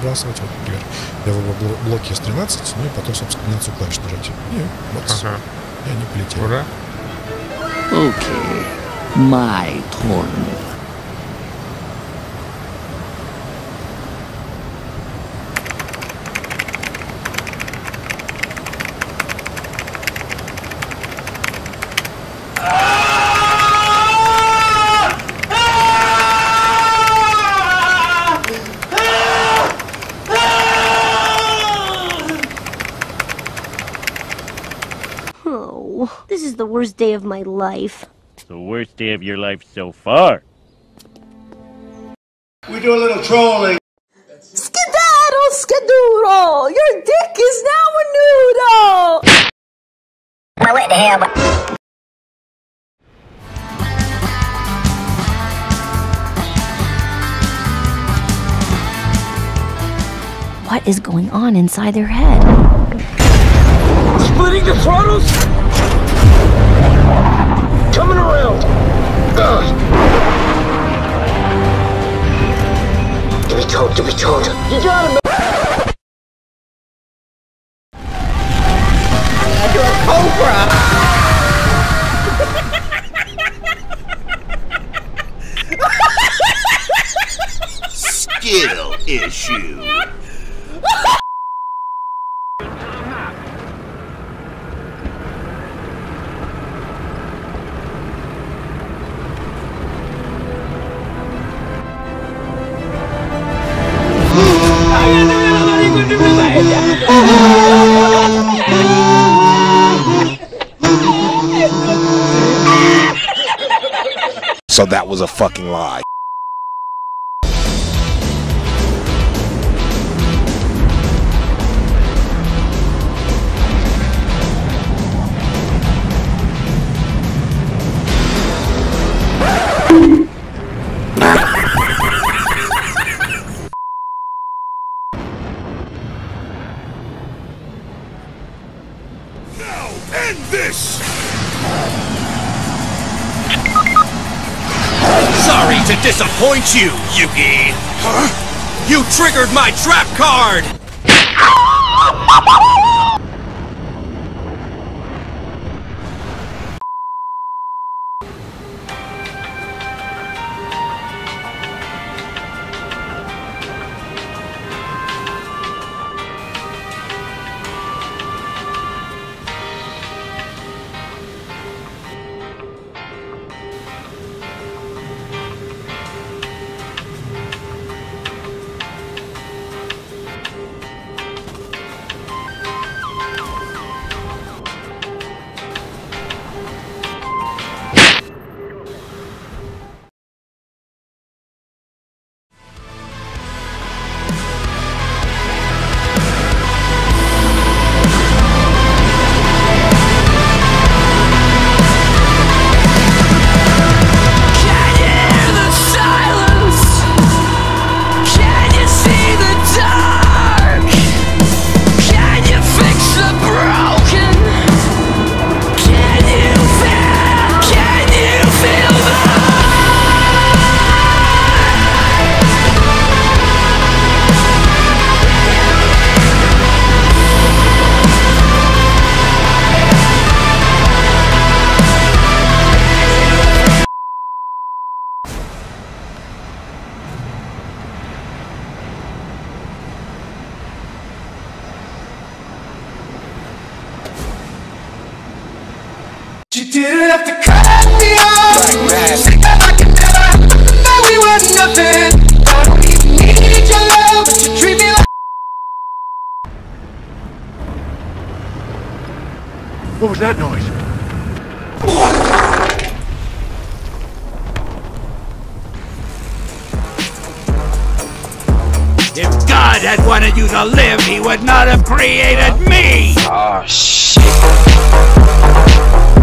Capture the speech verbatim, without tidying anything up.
сбрасывать. Вот, например, я выбрал блоки эс тринадцать, ну и потом, собственно, комбинацию клавиш нажать. И вот, ага. И они полетели. Ура! Okay, my turn. Oh, this is the worst day of my life. The worst day of your life so far. We do a little trolling. Skedaddle, skedoodle! Your dick is now a noodle! Blow it, him. What is going on inside their head? Splitting the throttles? Coming around. Ugh. Give me toad, give me toad. You got him. You're a cobra. Skill issue. So that was a fucking lie. Now end this! Sorry to disappoint you, Yugi! Huh? You triggered my trap card! You didn't have to cut me off. Like that. I could never know we were nothing. I don't even need your love, but you treat me like. What was that noise? If God had wanted you to live, he would not have created me! Oh, shit.